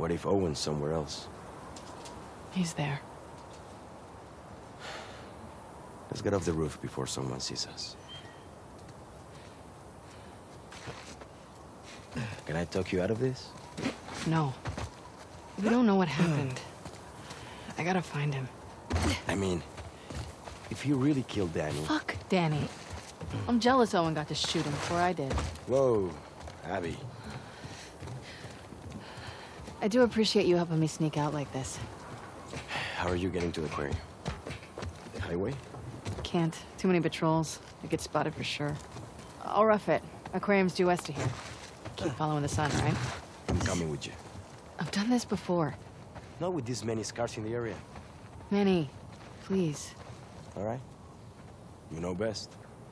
What if Owen's somewhere else? He's there. Let's get off the roof before someone sees us. Can I talk you out of this? No. We don't know what happened. I gotta find him. I mean, if he really killed Danny... Fuck Danny. I'm jealous Owen got to shoot him before I did. Whoa, Abby. I do appreciate you helping me sneak out like this. How are you getting to the aquarium? The highway? Can't. Too many patrols. I get spotted for sure. I'll rough it. Aquarium's due west of here. Keep following the sun, right? I'm coming with you. I've done this before. Not with this many scars in the area. Manny, please. All right? You know best.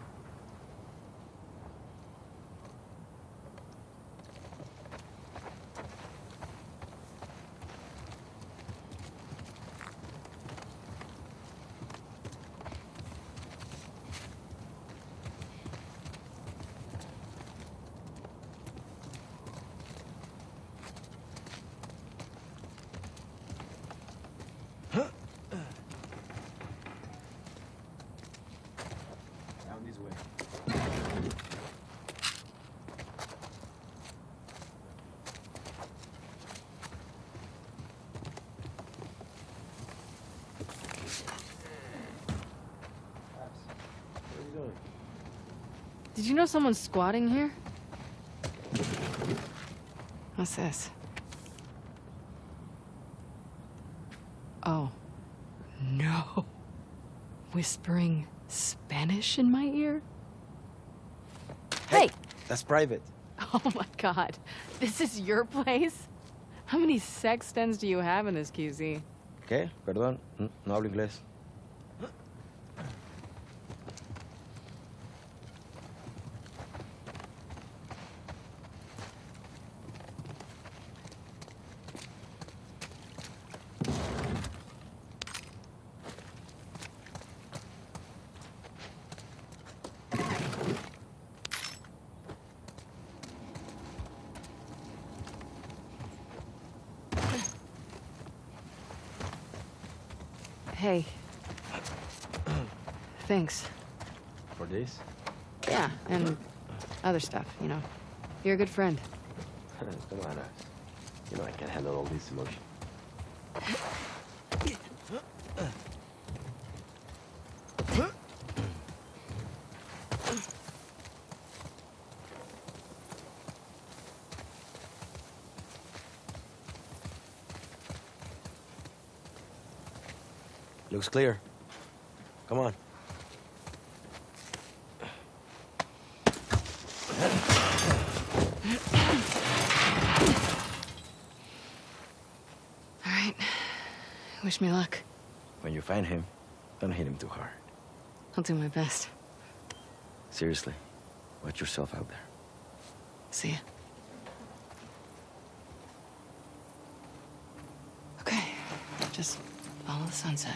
Did you know someone's squatting here? What's this? Oh. No. Whispering Spanish in my ear? Hey! That's private. Oh my god. This is your place? How many sextons do you have in this QZ? ¿Qué? Perdón, no hablo inglés. Hey. Thanks. For this? Yeah, and other stuff, you know. You're a good friend. Come on, you know I can't handle all this emotion. Looks clear. Come on. All right. Wish me luck. When you find him, don't hit him too hard. I'll do my best. Seriously, watch yourself out there. See ya. Okay, just follow the sunset.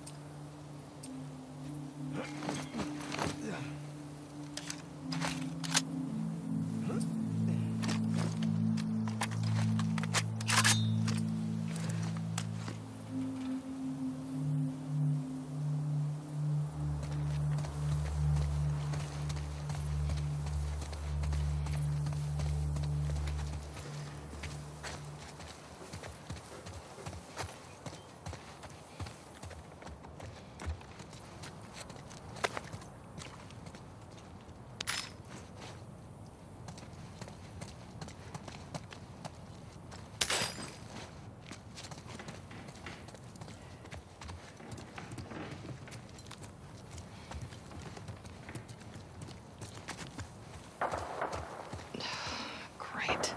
Great.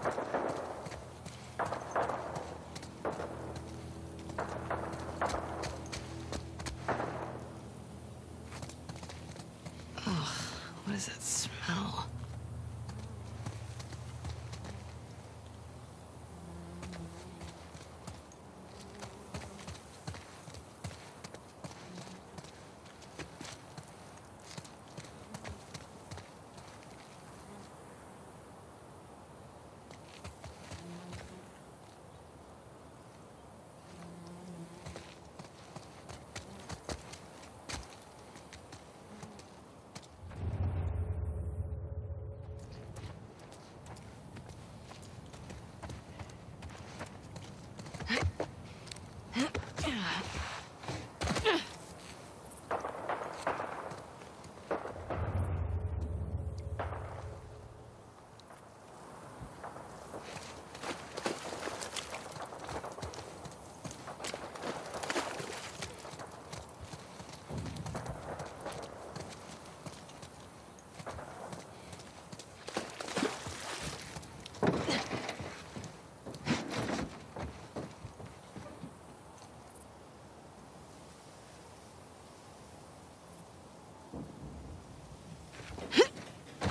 Ugh, what does that smell?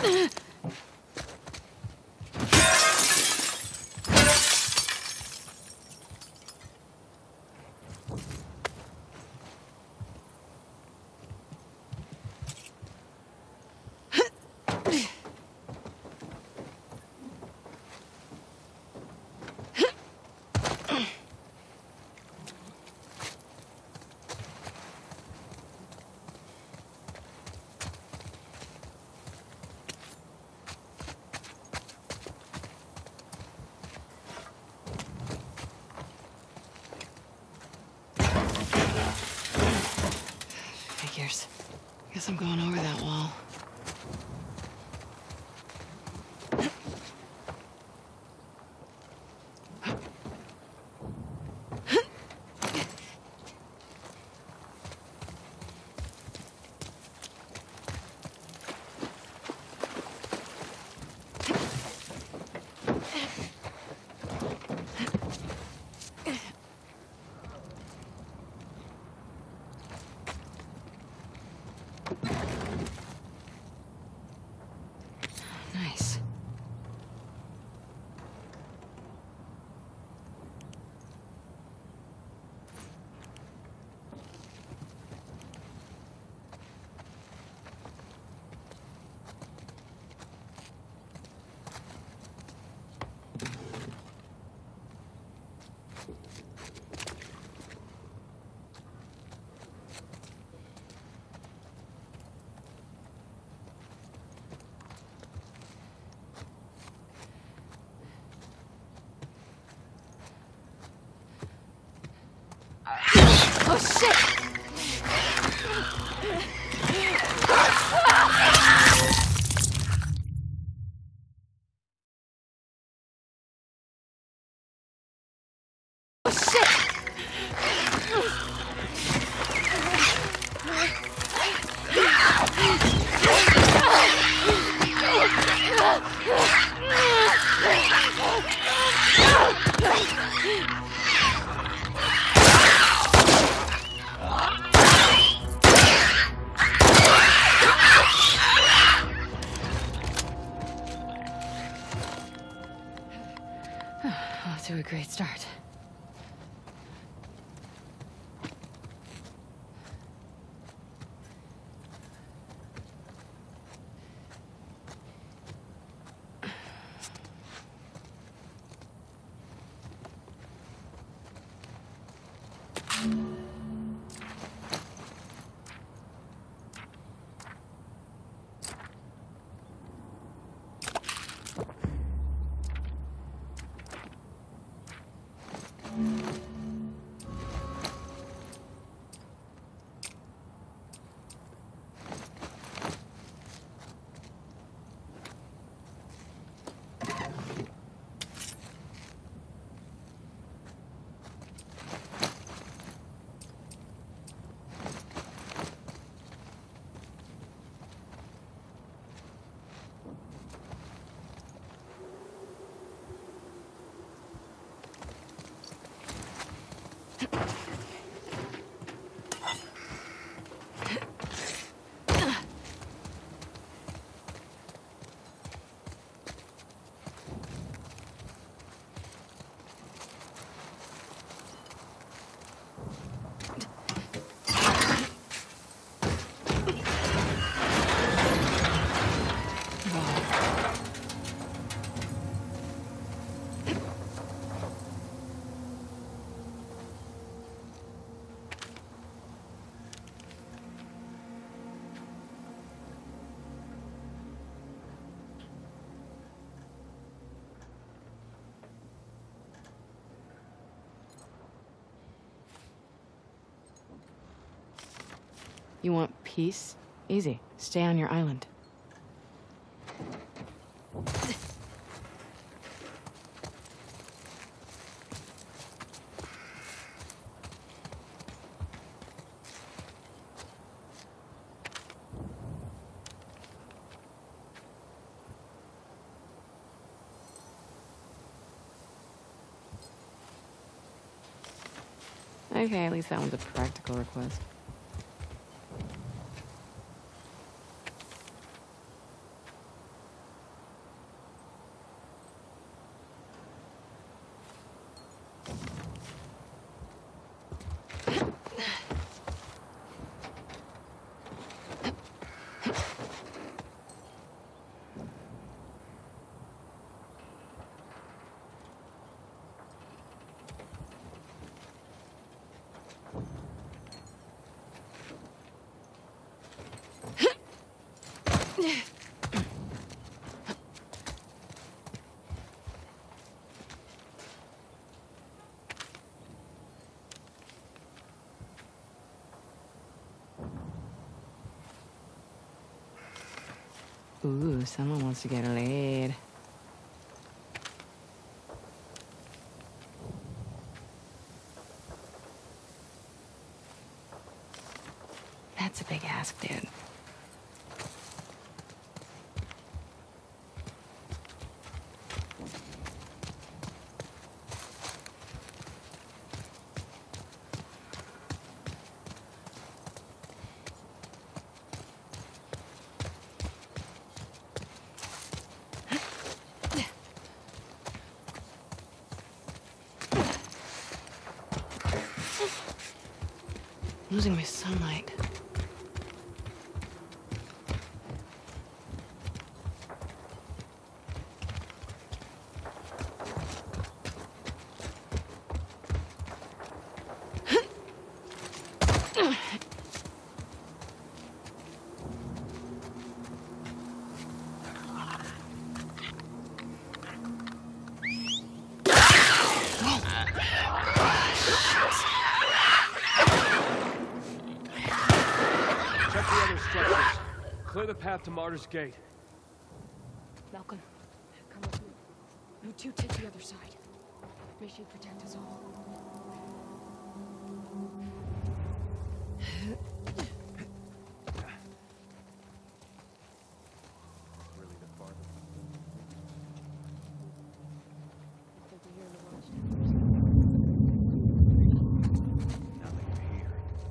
Guess I'm going over that wall. Nice. Oh, shit! Oh, shit! Off to a great start. You want peace? Easy. Stay on your island. Okay, at least that one's a practical request. Ooh, someone wants to get laid. That's a big ask, dude. Losing my sunlight. Clear the path to Martyr's Gate. Malcolm, come with me. You two take the other side. May she protect us all. Really the farthest. Now that you're here.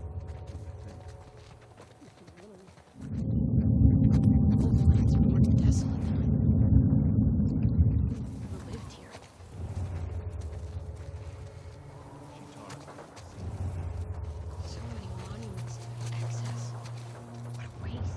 It's more desolate. Never lived here. She taught us to So many monuments to access. What a waste.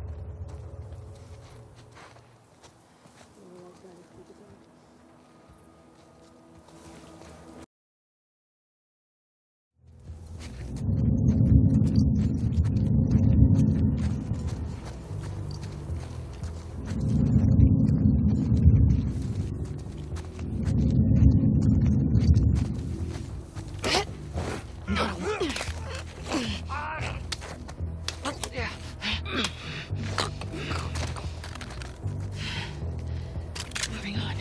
Moving on.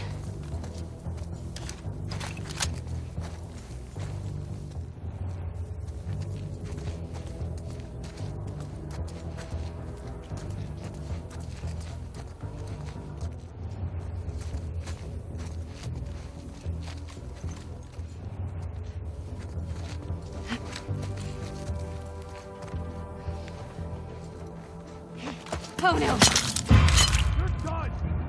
Oh no! You're done!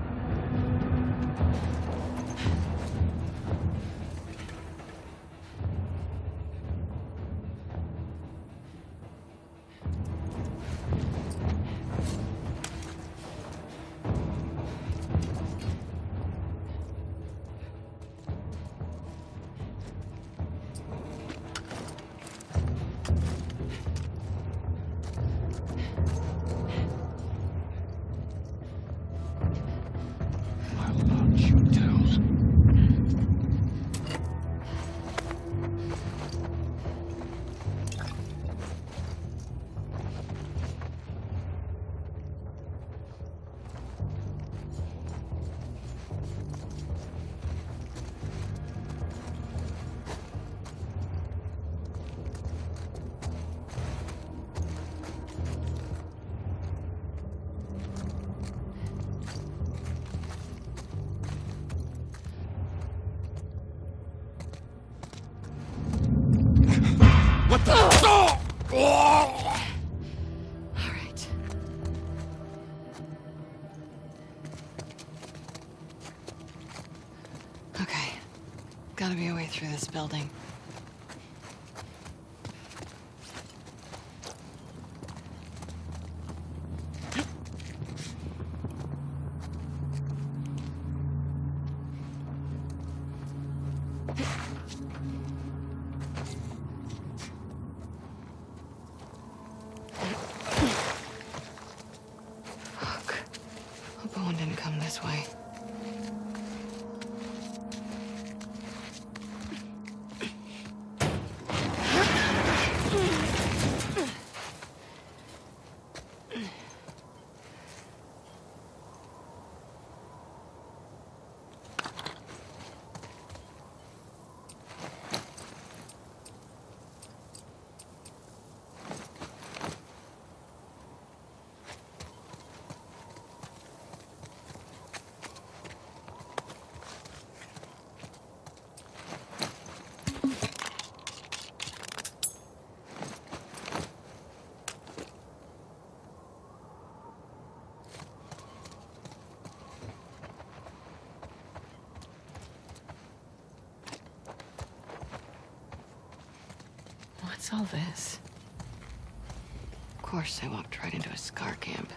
Alright. Okay. Gotta be a way through this building. Fuck. this way. What's all this? Of course, I walked right into a scar camp.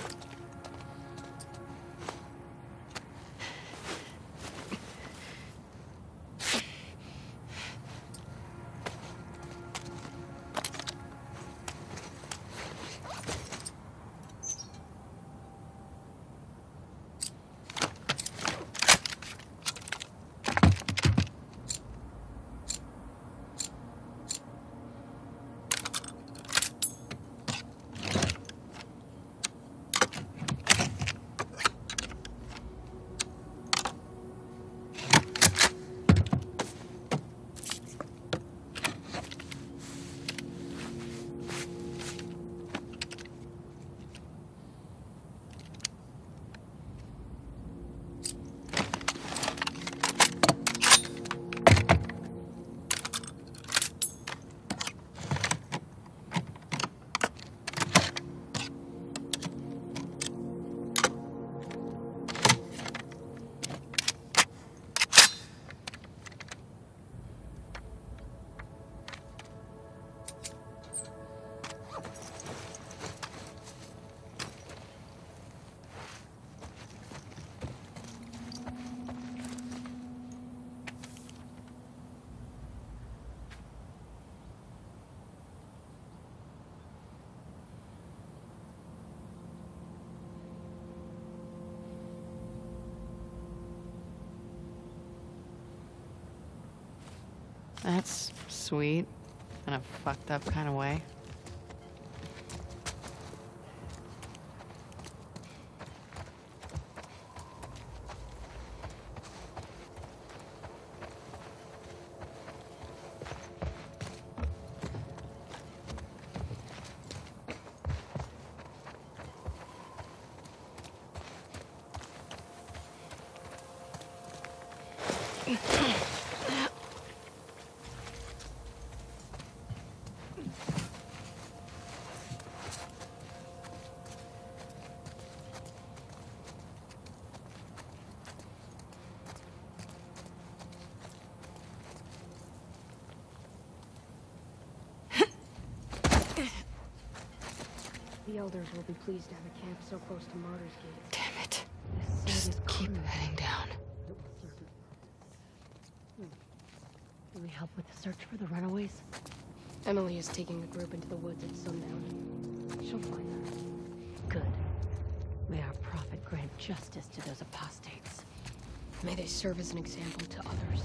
That's sweet, in a fucked up kind of way. The elders will be pleased to have a camp so close to Martyr's Gate. Damn it. This site is Just keep crude. heading down. Can we help with the search for the runaways? Emily is taking the group into the woods at sundown. She'll find them. Good. May our prophet grant justice to those apostates. May they serve as an example to others.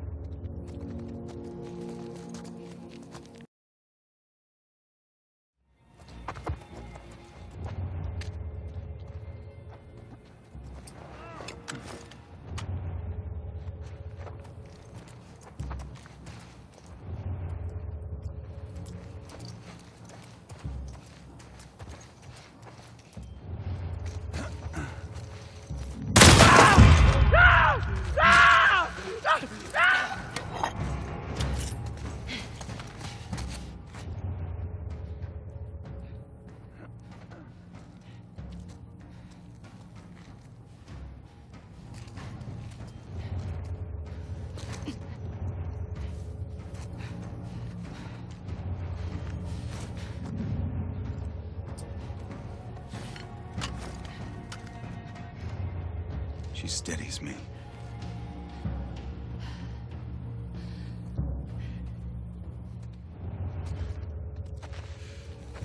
She steadies me.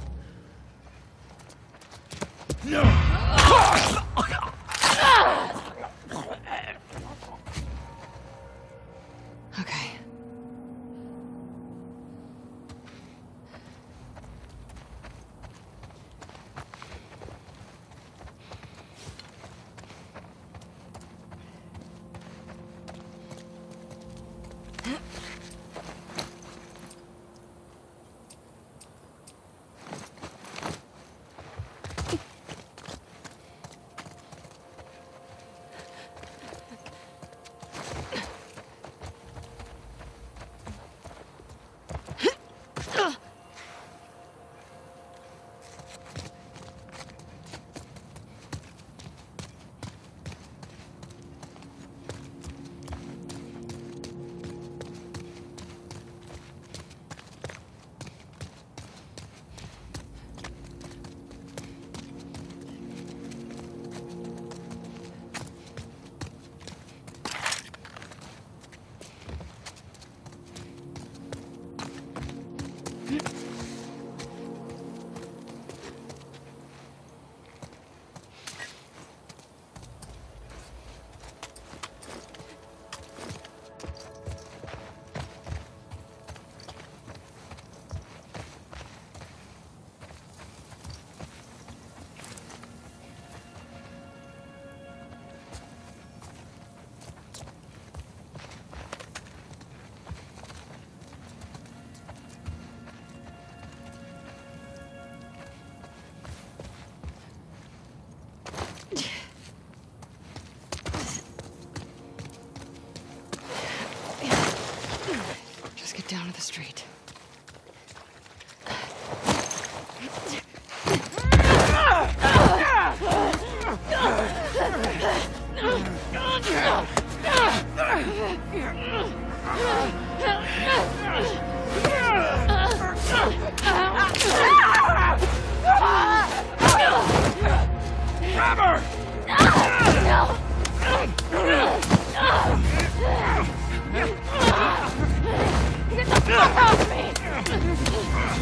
No!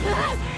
Ah!